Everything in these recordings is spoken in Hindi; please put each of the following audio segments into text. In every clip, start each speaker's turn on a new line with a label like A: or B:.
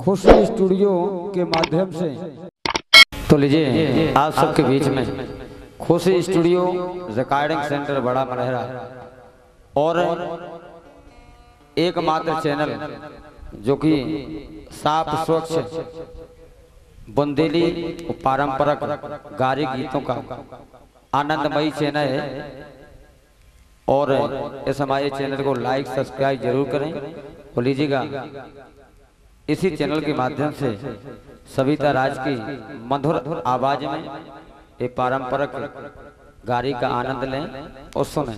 A: खुशी स्टूडियो के माध्यम से। तो लीजिए आप सबके बीच में खुशी स्टूडियो रिकॉर्डिंग सेंटर बड़ा मरहरा और एकमात्र चैनल जो कि साफ स्वच्छ बुंदेली पारंपरिक गारी गीतों का आनंदमयी चैनल है। और इस हमारे चैनल को लाइक सब्सक्राइब जरूर करें और लीजिएगा इसी चैनल के माध्यम से सविता राज की मधुर आवाज में एक पारंपरिक गारी का आनंद लें और सुनें।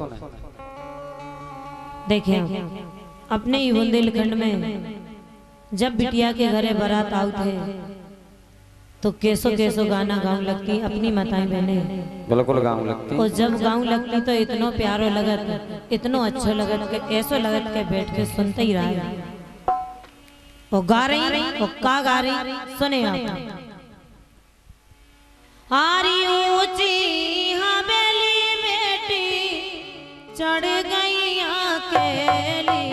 B: देखिए अपने ही बुंदेलखंड में जब बिटिया के घरे बारात आउत है तो कैसो कैसो गाना गाँव लगती अपनी माताएं बहने
A: बिल्कुल गाँव लगती।
B: और जब गाँव लगती तो इतनो प्यारो लगत, इतनो अच्छा लगत के ऐसो लगत के बैठ के सुनते ही रहा। और गा रही और का गा रही सुने आप। हारी ऊंची हवेली बेटी चढ़ गई अकेली,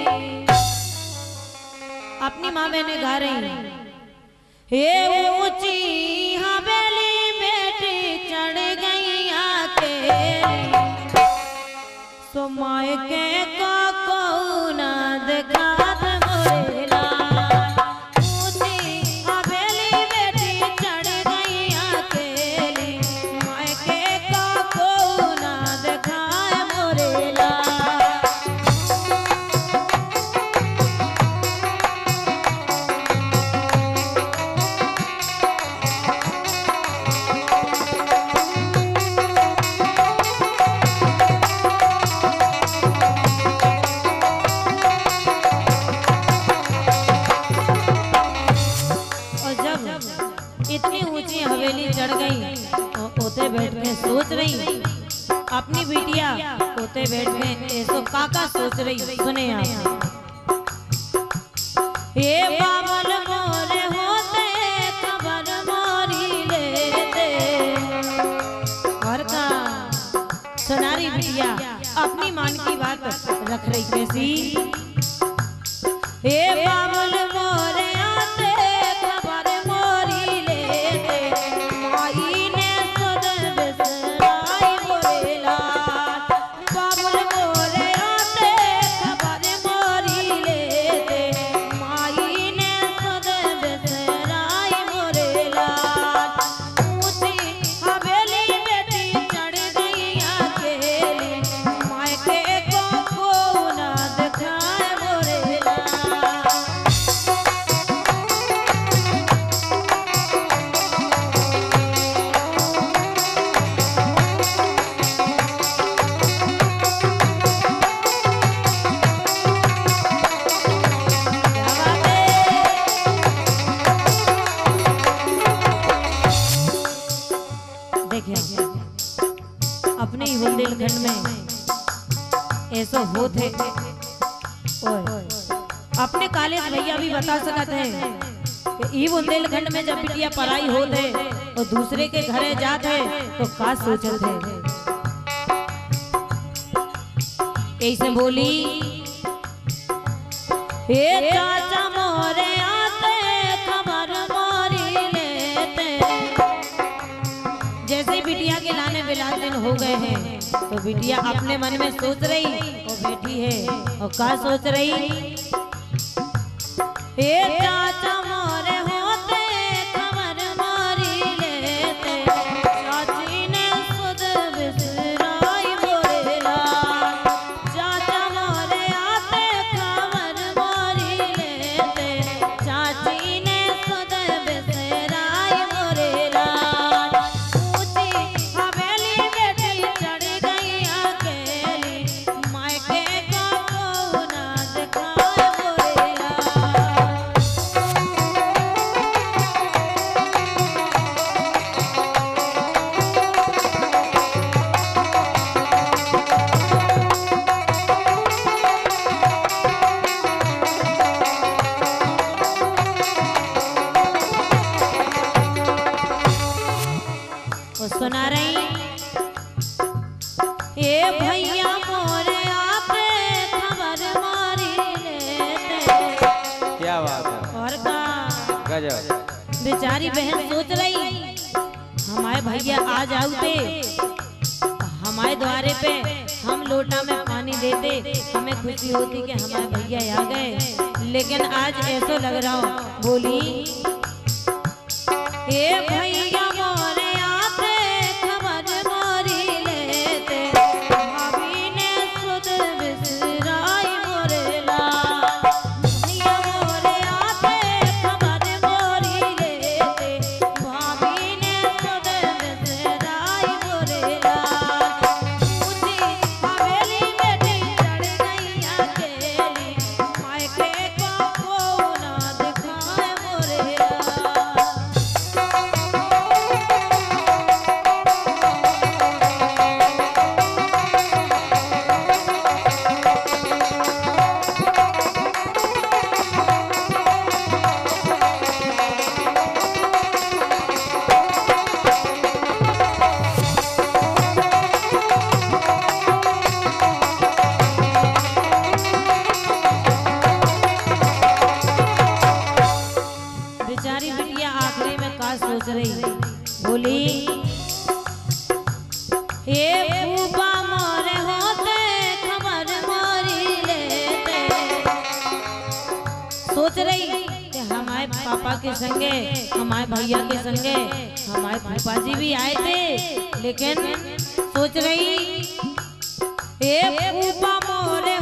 B: अपनी माँ बहने गा रही। हे ऊंची हवेली बेटी चढ़ गई अकेली, सो मायके को ना दिखात मोरेला। ऊंची हवेली बेटी चढ़ गई अकेली, मायके को ना दिखाए मोरेला। इतनी ऊंची हवेली चढ़ गई और ओते बैठ के सोच रही अपनी बिटिया ओते बैठ के ऐसो काका सोच रही। सुने आप। ये बाबल मोरे होते खबर मोरी लेते, और का सुनारी बिटिया अपनी मान की बात रख रही कैसी। ये बाबल मोरे अपने ही बुंदेलखंड में ऐसा होत है। अपने कालेज भैया भी बता सकते हैं कि ई बुंदेलखंड में जब बिटिया पढ़ाई होत है और दूसरे के घरे जात है तो का सोचत है। ऐसे बोली हे चाचा मोरे आते खबर मोरी लेते। जैसे बिटिया के लाने बिलाने दिन हो गए हैं तो बिटिया अपने मन में सोच रही और बैठी है और का सोच रही। हे चाचा मोरे होते खबर मोरी लेते, चाची ने खुद बिसराई मोरेला। चाचा मोरे आते खबर मोरी लेते, चाची ने खुद बिसराई मोरेला। सुना रही ये भैया मोरे आपे खबर मारी लेते।
A: क्या बात है।
B: और का बेचारी बहन सोच रही हमारे भैया आ जाते हमारे द्वारे पे, हम लोटा में पानी देते, हमें खुशी होती कि हमारे भैया आ गए। लेकिन आज ऐसा लग रहा हो बोली ए भैया मोरे आते खबर मोरी लेते, भाभी ने सुध बिसराई मोरेला। भैया मोरे आते खबर मोरी लेते, भाभी ने सुध बिसराई मोरेला। ऊंची हवेली में चढ़ गई अकेली, मायके को ना दिखाए मोरेला। बेचारी बिटिया आखिरी में का सोच रही बोली हे फूफा मोरे होते खबर मोरी लेते। सोच रही कि हमारे पापा के संगे हमारे भैया के संगे हमारे फूफा जी भी आए थे, लेकिन सोच रही हे फूफा मोरे